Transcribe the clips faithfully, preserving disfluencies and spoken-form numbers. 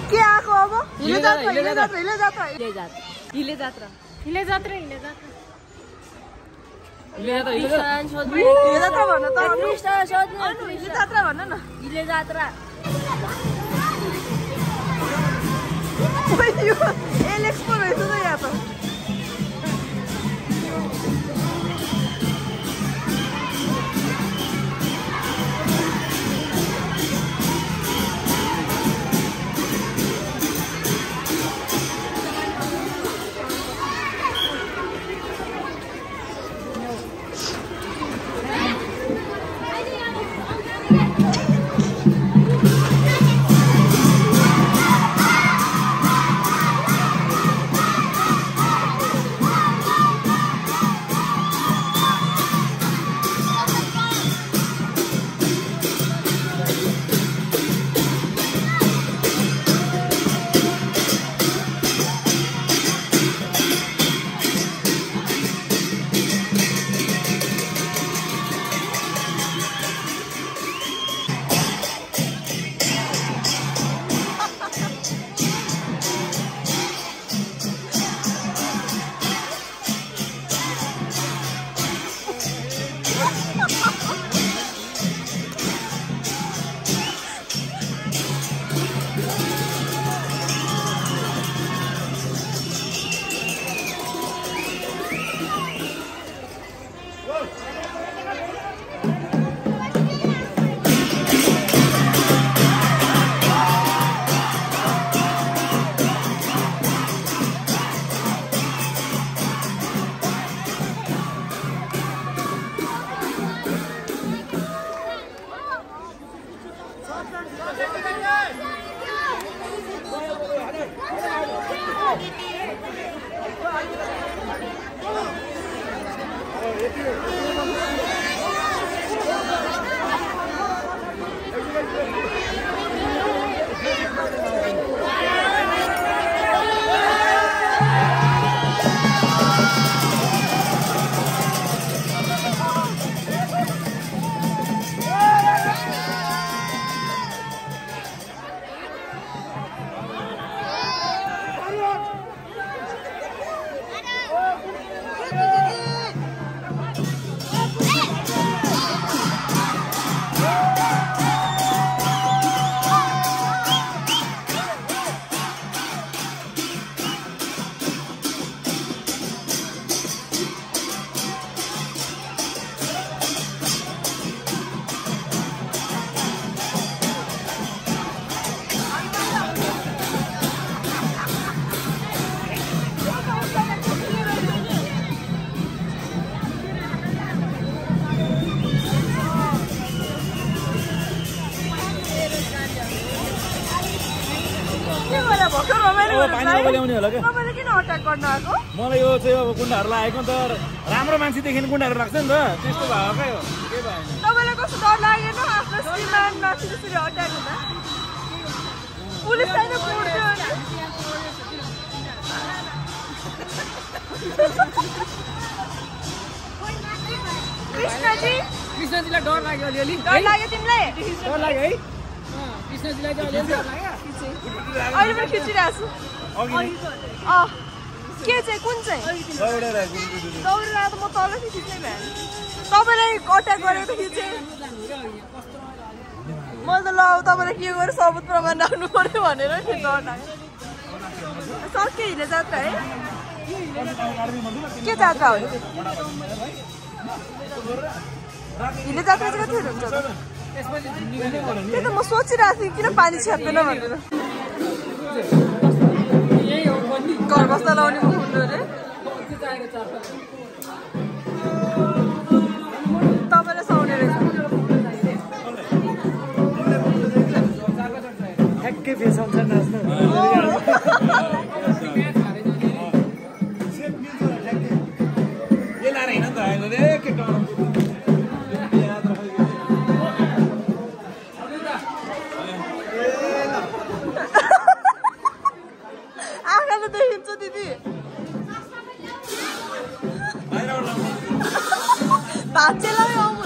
के आएको अब हिले जात्रा हिले जात्रा हिले जात्रा हिले जात्रा हिले जात्रा हिले जात्रा हिले जात्रा हिले जात्रा हिले जात्रा हिले जात्रा भन्न त कृष्ण सोध्नु हिले जात्रा भन्न न हिले जात्रा यो एलेक्स पो रहेछ त यहाँ त मलाई यो चाहिँ अब गुन्डाहरुलाई आएको नि त राम्रो मान्छे देखेन गुन्डाहरु लाग्छ नि त त्यस्तो भएकै हो के भएन तपाईलाई कस्तो डर लागेन आफ्नो श्रीमान माथि त्यसरी अट्याक हुँदा पुलिस चाहिँ पुड्थ्यो नि कृष्णजी कृष्णजीलाई डर लाग्यो अलिअलि डर लाग्यो तिमीलाई डर लाग्यो है कृष्णजीलाई चाहिँ अलिअलि डर लाग्यो अहिले पनि खिचिरहेको छु अँ के चाहिँ कुन चाहिँ दौडिरहेको त म तल चाहिँ खिच्नै भएन तपाईँलाई अट्याक गरेको त खिचेँ मैले त ल तपाईँलाई के गरेँ सबुत प्रमाण राख्नु पर्यो भनेर नि डर लाग्यो सक्यो हिले जात्रा है के जात्रा हो हिले जात्रा चाहिँ कतिखेर हुन्छ त्यही त म सोचिरहेको थिएँ किन पानी छ्याप्दैन भनेर घर बस्दा लाउने खुल्नु अरे तपाईँलाई सुहाउने रहेछ ठ्याक्कै फेस आउँछ नाच्नु ये लाएर हिँड्न त आएको रे के आँखाले देखिन्छ दिदी भाँचेलाई आउनु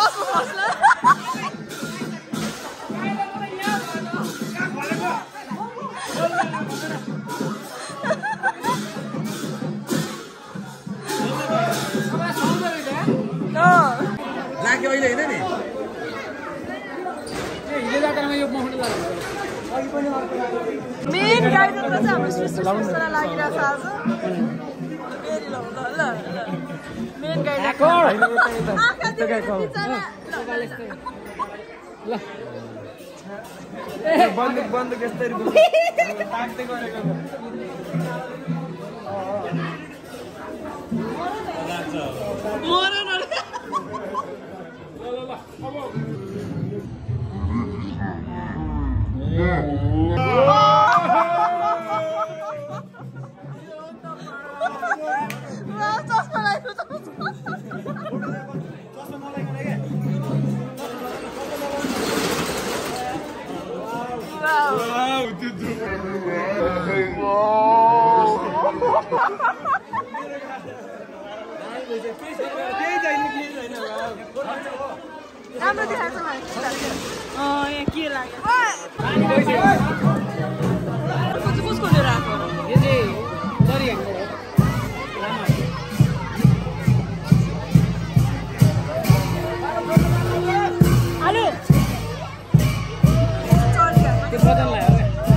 बस्नु पर्छ लाग्यो अहिले होइन नि मेन गाइडरको चाहिँ हाम्रो सृष्टि सृष्टिलाई लागिरहेको छ आज फेरि ल ल ल मेन गाइडर बन्द बन्द कस्तरी ताक्दै गरेको मरन चस्मा लगाएको राम्रो देखाएको छ यहाँ के लाग्यो कसको लिएर आएको यो चाहिँ सरी हेलो त्यो बदल लाग्यो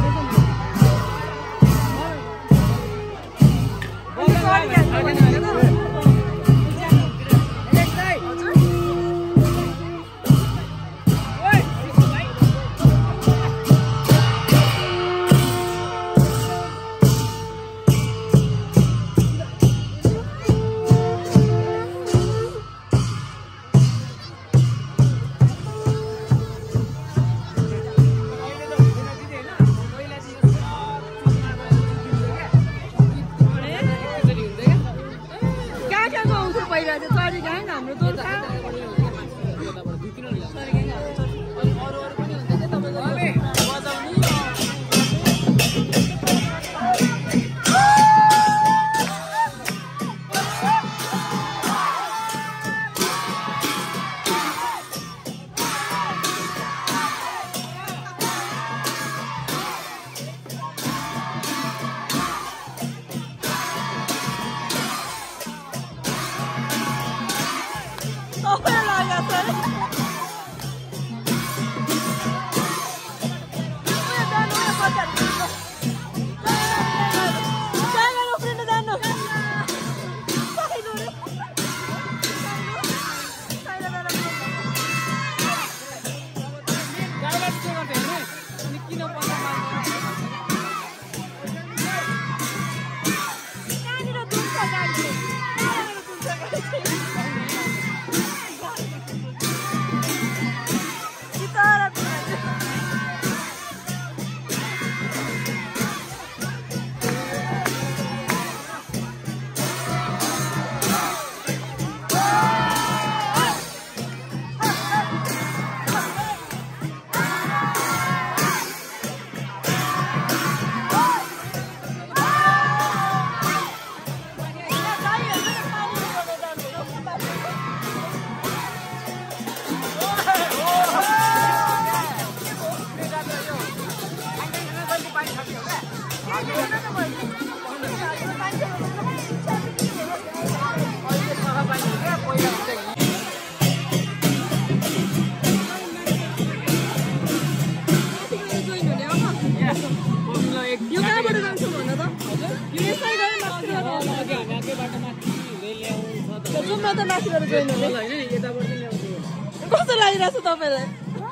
कस्तो लागिरहेछ तपाईँलाई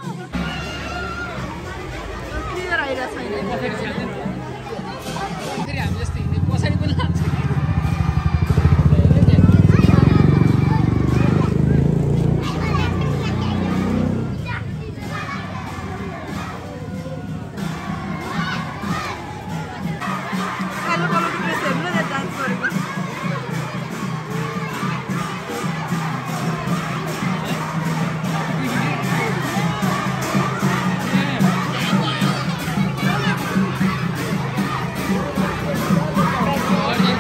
क्लियर आइरहेछ हामी जस्तै पछाडि पनि लाग्छ Guardian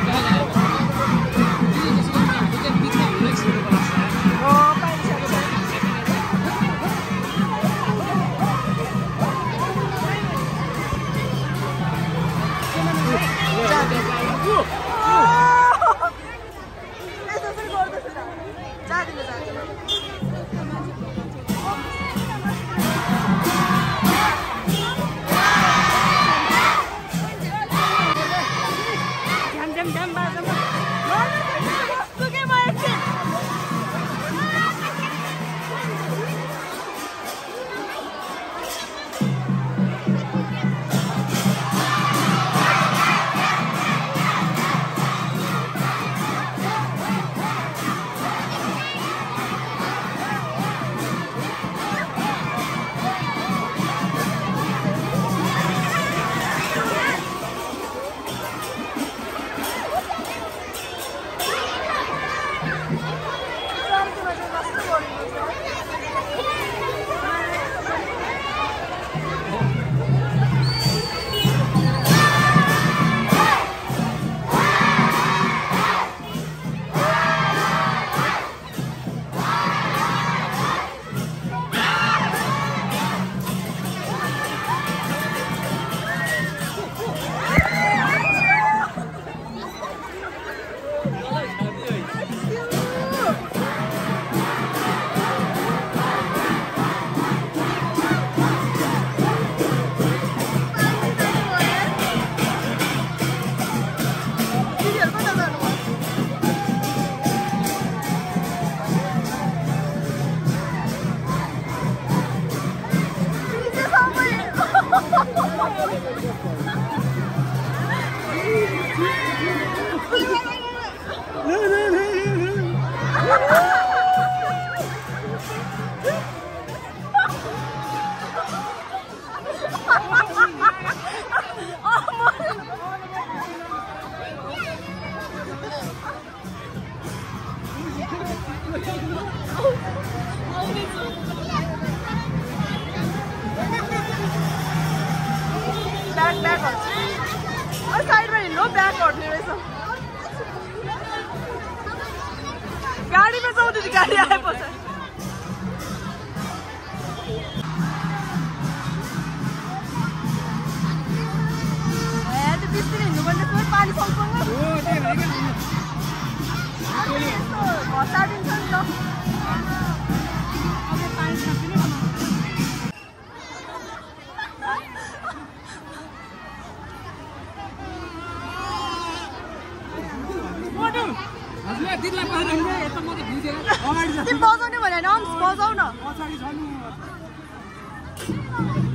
Back, back on. Or side में हिँड्नु back हट्ने रहेछ गाडीमा जाउँ दिदी गाडी आएपछि ए त्यो बिस्तिर हिँड्नुपर्ने थियो पानी सँगसँग हो त्यही भनेको घटा दिन्छ नि त अब पानी सक्दिन तिमी बजाउने भने बजाउ न